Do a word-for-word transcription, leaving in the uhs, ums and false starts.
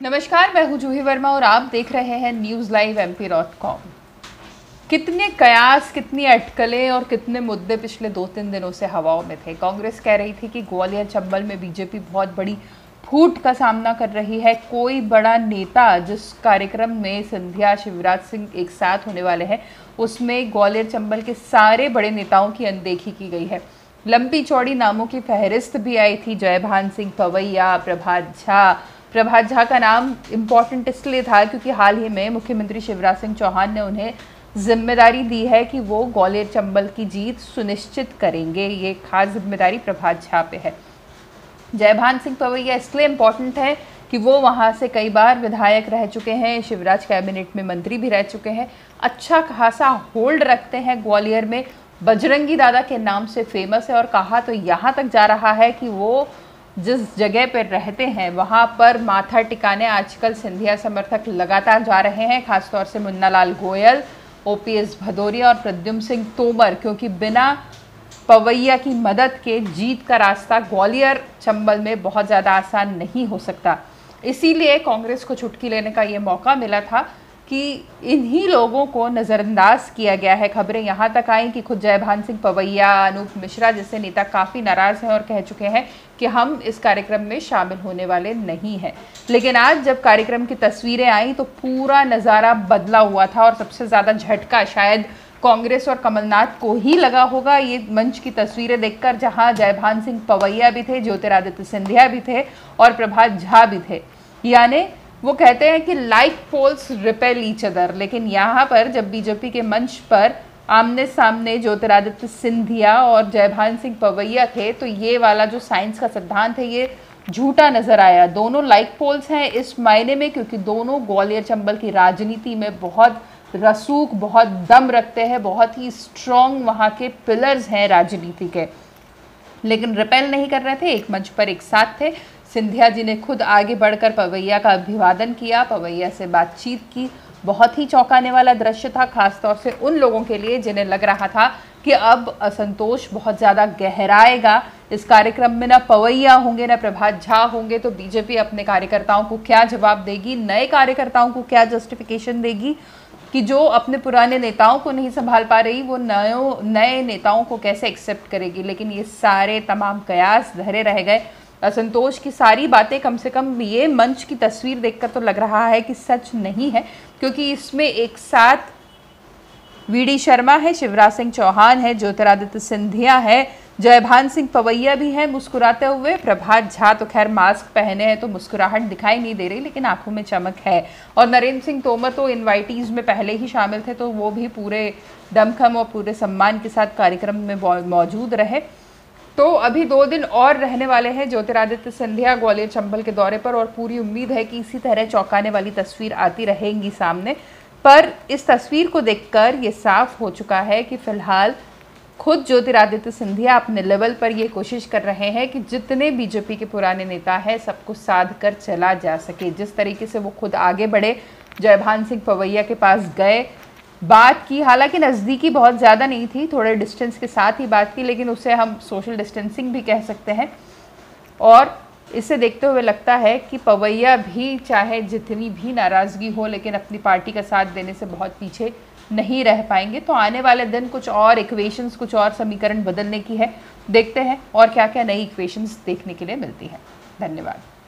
नमस्कार, मैं हूं जूही वर्मा और आप देख रहे हैं news live M P dot com. कितने कयास, कितनी अटकलें और कितने मुद्दे पिछले दो तीन दिनों से हवाओं में थे। कांग्रेस कह रही थी कि ग्वालियर चंबल में बीजेपी बहुत बड़ी फूट का सामना कर रही है। कोई बड़ा नेता, जिस कार्यक्रम में सिंधिया शिवराज सिंह एक साथ होने वाले हैं, उसमें ग्वालियर चंबल के सारे बड़े नेताओं की अनदेखी की गई है। लंबी चौड़ी नामों की फहरिस्त भी आई थी। जयभान सिंह पवैया, प्रभात झा। प्रभात झा का नाम इम्पॉर्टेंट इसलिए था क्योंकि हाल ही में मुख्यमंत्री शिवराज सिंह चौहान ने उन्हें जिम्मेदारी दी है कि वो ग्वालियर चंबल की जीत सुनिश्चित करेंगे। ये खास जिम्मेदारी प्रभात झा पे है। जयभान सिंह पवैया इसलिए इम्पॉर्टेंट है कि वो वहाँ से कई बार विधायक रह चुके हैं, शिवराज कैबिनेट में मंत्री भी रह चुके हैं, अच्छा खासा होल्ड रखते हैं ग्वालियर में, बजरंगी दादा के नाम से फेमस है। और कहा तो यहाँ तक जा रहा है कि वो जिस जगह पर रहते हैं वहाँ पर माथा टिकाने आजकल सिंधिया समर्थक लगातार जा रहे हैं, खासतौर से Munna Lal Goyal, O P S Bhadauria और प्रद्युम्न सिंह तोमर, क्योंकि बिना पवैया की मदद के जीत का रास्ता ग्वालियर चंबल में बहुत ज़्यादा आसान नहीं हो सकता। इसीलिए कांग्रेस को चुटकी लेने का ये मौका मिला था कि इन्हीं लोगों को नज़रअंदाज किया गया है। खबरें यहाँ तक आई कि खुद जयभान सिंह पवैया, अनूप मिश्रा जैसे नेता काफ़ी नाराज़ हैं और कह चुके हैं कि हम इस कार्यक्रम में शामिल होने वाले नहीं हैं। लेकिन आज जब कार्यक्रम की तस्वीरें आई तो पूरा नज़ारा बदला हुआ था और सबसे ज़्यादा झटका शायद कांग्रेस और कमलनाथ को ही लगा होगा ये मंच की तस्वीरें देखकर, जहां जयभान सिंह पवैया भी थे, ज्योतिरादित्य सिंधिया भी थे और प्रभात झा भी थे। यानी वो कहते हैं कि like poles repel each other. लेकिन यहाँ पर जब बीजेपी के मंच पर आमने सामने ज्योतिरादित्य सिंधिया और जयभान सिंह पवैया थे तो ये वाला जो साइंस का सिद्धांत है ये झूठा नजर आया। दोनों लाइक पोल्स हैं इस मायने में क्योंकि दोनों ग्वालियर चंबल की राजनीति में बहुत रसूख, बहुत दम रखते हैं, बहुत ही स्ट्रॉन्ग वहाँ के पिलर्स हैं राजनीति के, लेकिन रिपेल नहीं कर रहे थे, एक मंच पर एक साथ थे। सिंधिया जी ने खुद आगे बढ़कर पवैया का अभिवादन किया, पवैया से बातचीत की। बहुत ही चौंकाने वाला दृश्य था, खासतौर से उन लोगों के लिए जिन्हें लग रहा था कि अब असंतोष बहुत ज़्यादा गहराएगा। इस कार्यक्रम में ना पवैया होंगे ना प्रभात झा होंगे तो बीजेपी अपने कार्यकर्ताओं को क्या जवाब देगी, नए कार्यकर्ताओं को क्या जस्टिफिकेशन देगी कि जो अपने पुराने नेताओं को नहीं संभाल पा रही वो नए नए नेताओं को कैसे एक्सेप्ट करेगी। लेकिन ये सारे तमाम कयास धरे रह गए। असंतोष की सारी बातें कम से कम ये मंच की तस्वीर देखकर तो लग रहा है कि सच नहीं है, क्योंकि इसमें एक साथ वी डी शर्मा है, शिवराज सिंह चौहान है, ज्योतिरादित्य सिंधिया है, जयभान सिंह पवैया भी है मुस्कुराते हुए। प्रभात झा तो खैर मास्क पहने हैं तो मुस्कुराहट दिखाई नहीं दे रही लेकिन आंखों में चमक है। और नरेंद्र सिंह तोमर तो इनवाइटीज़ में पहले ही शामिल थे तो वो भी पूरे दमखम और पूरे सम्मान के साथ कार्यक्रम में मौजूद रहे। तो अभी दो दिन और रहने वाले हैं ज्योतिरादित्य सिंधिया ग्वालियर चंबल के दौरे पर और पूरी उम्मीद है कि इसी तरह चौंकाने वाली तस्वीर आती रहेंगी सामने। पर इस तस्वीर को देखकर ये साफ हो चुका है कि फिलहाल खुद ज्योतिरादित्य सिंधिया अपने लेवल पर ये कोशिश कर रहे हैं कि जितने बीजेपी के पुराने नेता हैं सबको साध कर चला जा सके। जिस तरीके से वो खुद आगे बढ़े, जयभान सिंह पवैया के पास गए, बात की, हालांकि नज़दीकी बहुत ज़्यादा नहीं थी, थोड़े डिस्टेंस के साथ ही बात की, लेकिन उसे हम सोशल डिस्टेंसिंग भी कह सकते हैं। और इसे देखते हुए लगता है कि पवैया भी चाहे जितनी भी नाराज़गी हो लेकिन अपनी पार्टी का साथ देने से बहुत पीछे नहीं रह पाएंगे। तो आने वाले दिन कुछ और इक्वेशंस, कुछ और समीकरण बदलने की है। देखते हैं और क्या क्या नई इक्वेशंस देखने के लिए मिलती हैं। धन्यवाद।